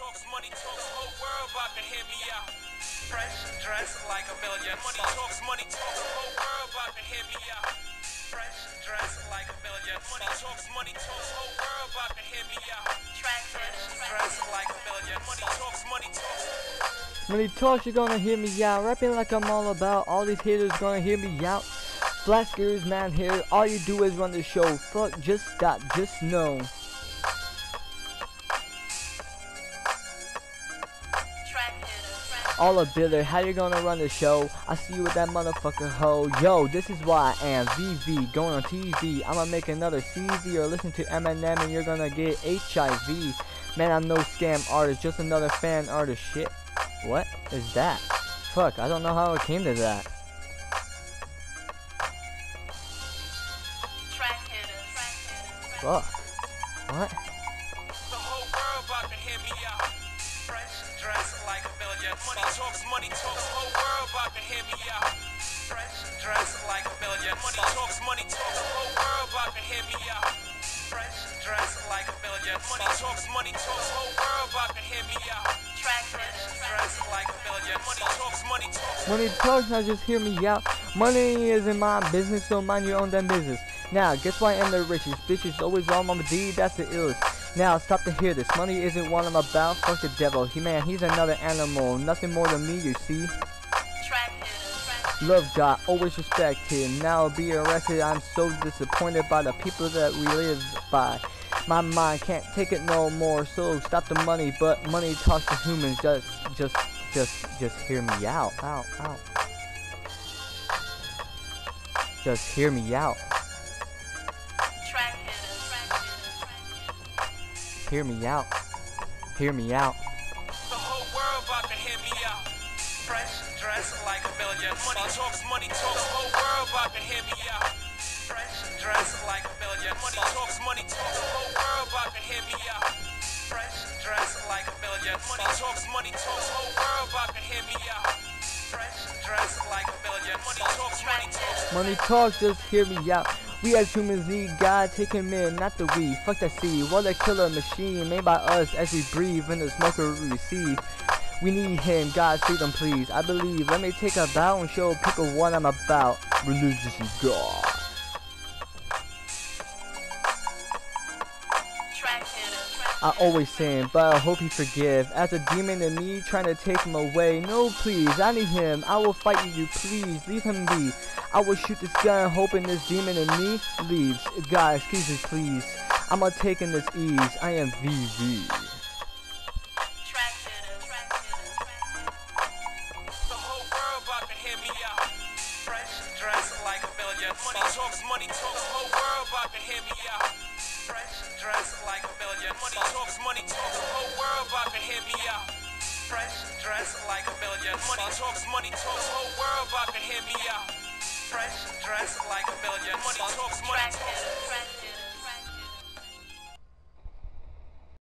talks, money talks, whole world about to hear me out. Fresh dressed like a billion. Money talks, whole world about to hear me out. Fresh dressed like a billion. Money talks, whole world about to hear me out. Fresh dressed like a billion. Money talks, money talks. Money talks, you're gonna hear me out. Rapping like I'm all about. All these haters gonna hear me out. Flaskers, man, here. All you do is run the show. Fuck, just stop, just know. All a biller, how you gonna run the show? I see you with that motherfucker hoe. Yo, this is why I am VV, going on TV. I'ma make another CZ or listen to Eminem and you're gonna get HIV. Man, I'm no scam artist, just another fan artist. Shit. What is that? Fuck, I don't know how it came to that. Fuck. What? The whole world about to hear me out. Fresh dressed like a billion. Money talks, whole world about to hear me out. Fresh dressed like a billion. Money talks, whole world about to hear me out. Fresh dressed like a billion. Money talks, whole world about to hear me out. Fresh dressed like a billion. Money talks. Money talks, now just hear me out. Money isn't my business, so mind your own damn business. Now, guess why I am the richest? Bitches always on Mama D, that's the illest. Now, stop to hear this. Money isn't what I'm about. Fuck the devil. He's another animal. Nothing more than me, you see. Love God, always respect him. Now be arrested. I'm so disappointed by the people that we live by. My mind can't take it no more. So stop the money, but money talks to humans. Just hear me out. Ow. Just hear me out. Hear me out. Hear me out. The whole world about to hear me out. Fresh dressed like a billion. Money talks, whole world about to hear me out. Fresh dressed like a billion. Money talks, whole world about to hear me out. Fresh dressed like a billion. Money talks, whole world about to hear me out. Fresh dressed like a billion. Money talks. Money talks, just hear me out. We as humans need God, take him in, not the we. Fuck that seed, what a killer machine made by us as we breathe in the smoke we receive. We need him, God save them please. I believe, let me take a bow and show people what I'm about. Religious is God. I always sin, but I hope you forgive. As a demon in me, trying to take him away. No please, I need him, I will fight you, please, leave him be. I will shoot this gun, hoping this demon in me leaves. God, excuse me please, I'm not taking this ease. I am VV. The whole world about to hear me out. Fresh dressed like a billion. Money talks, whole world about to hear me out. Fresh dressed like a billion. Money talks, whole world about to hear me out. Fresh dressed like a billion. Money talks, whole world about to hear me out. Fresh dressed like a billion. Money talks.